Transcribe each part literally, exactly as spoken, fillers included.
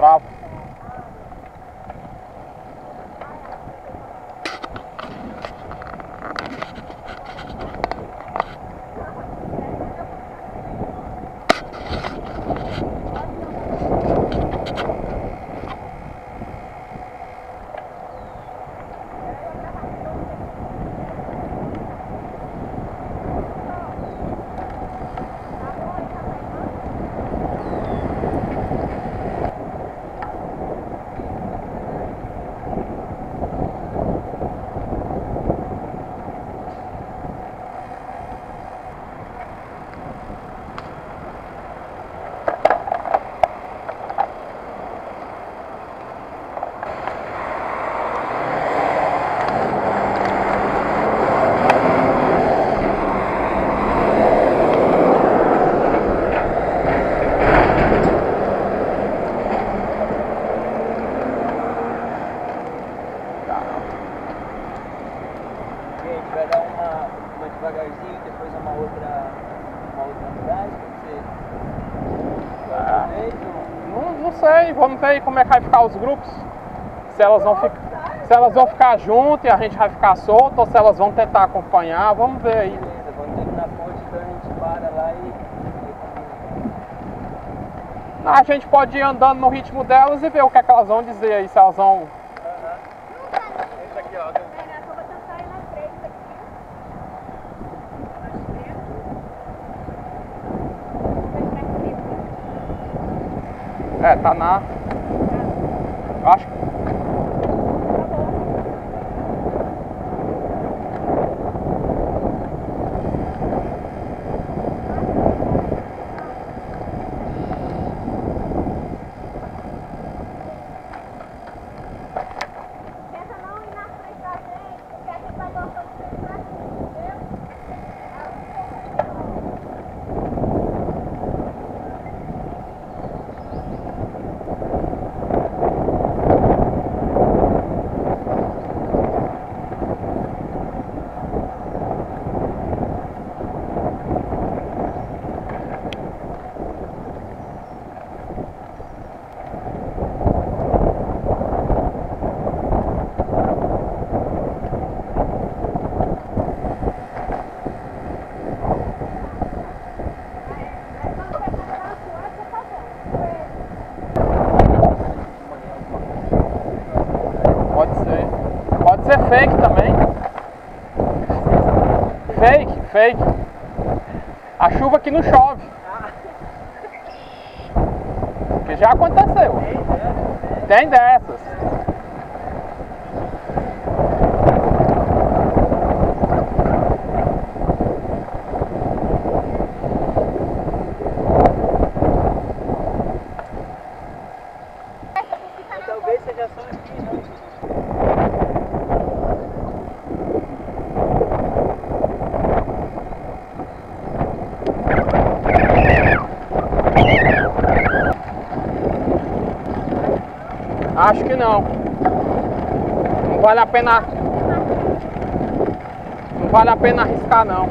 travo. Vai dar uma, uma devagarzinho, depois uma outra, uma outra atrás, pode ser? Ah, não, não sei, vamos ver como é que vai ficar os grupos. Se elas vão ficar, se elas vão ficar juntas e a gente vai ficar solto, ou se elas vão tentar acompanhar, vamos ver aí. Beleza, quando terminar a ponte, então a gente para lá e... A gente pode ir andando no ritmo delas e ver o que é que elas vão dizer aí, se elas vão... Uhum. Esse aqui, ó. É, tá na... Eu acho que... Tenta não ir na frente da gente, porque a gente vai voltando sempre pra cima, entendeu? Pode ser. Pode ser fake também. Fake, fake. A chuva que não chove. Que já aconteceu. Tem dessas. Talvez seja só aqui, não? Acho que não. Não vale a pena. Não vale a pena arriscar não.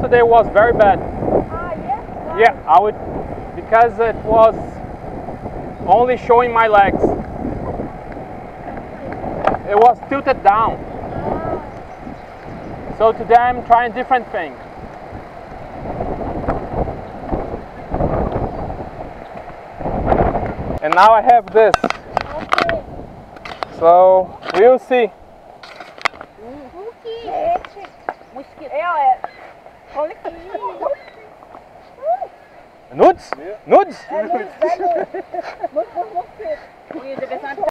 yesterday was very bad. Ah, yes? Yeah, I would, because it was only showing my legs. It was tilted down. So today I'm trying different things. And now I have this. Ok. So we'll see. Gente, mosquito. É, é. Olha aqui. Nudes? Nudes? É nudes, é nudes. Muito